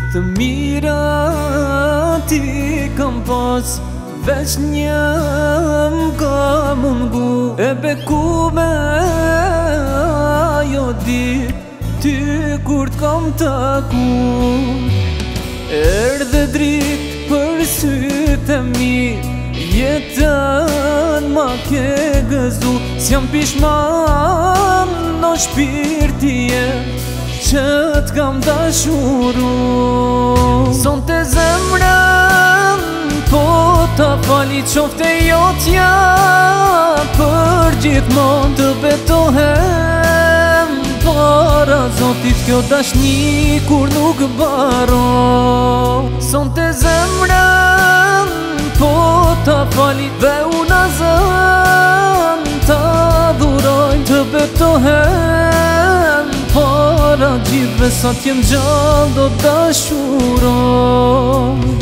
Të mira ti kam pas, veç një m'ka mungu. E bekume ajo dit, ty kur t'kam taku. Erdhe drit për sytë e mi, jetën ma ke gëzu. S'jam pishman në shpirtije që t'kam dashuru. Son të zemrën po ta fali, qofte jotja për gjithmon. Të betohem para Zotit, kjo dashni kur nuk baro. Son të zemrën po ta fali, dhe una zën ta dhuroj. Të betohem para gjithve, sa t'jem gjallë do dashuroj.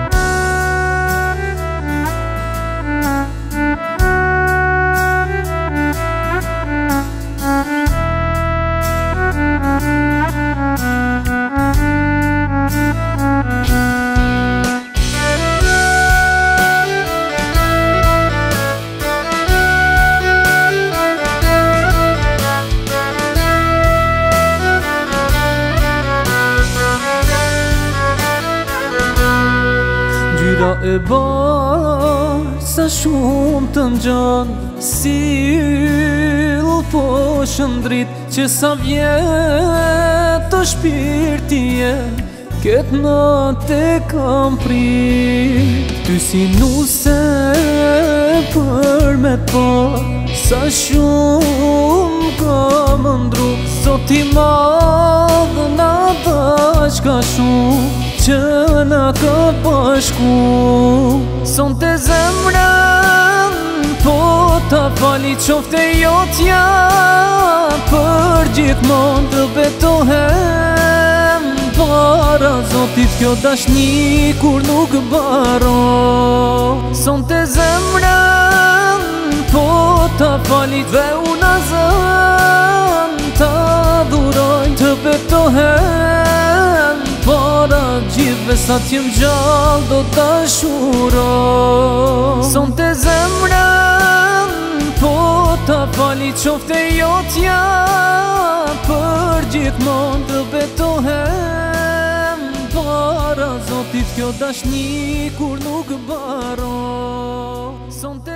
Gjyra e barë sa shumë të ngjan, si yll po shëndrit, që sa vjet të shpirtije ket natë e kam prit. Ty si nuse për me pa, sa shumë kam ndru. Zot i madh na dash ka shumë, që na ka bashku. Son të zemrën po ta fali, qofte jotja për gjithmon. Të betohem para Zotit, kjo dashni kur nuk baro. Son të zemrën po ta fali, dhe una zën ta dhuroj. Të betohem para gjithve, sa t'jem gjallë do dashuroj. Son të zemrën po ta fali, qofte jotja për gjithmon. Të betohem para Zotit, kjo dashni kur nuk baro. Son të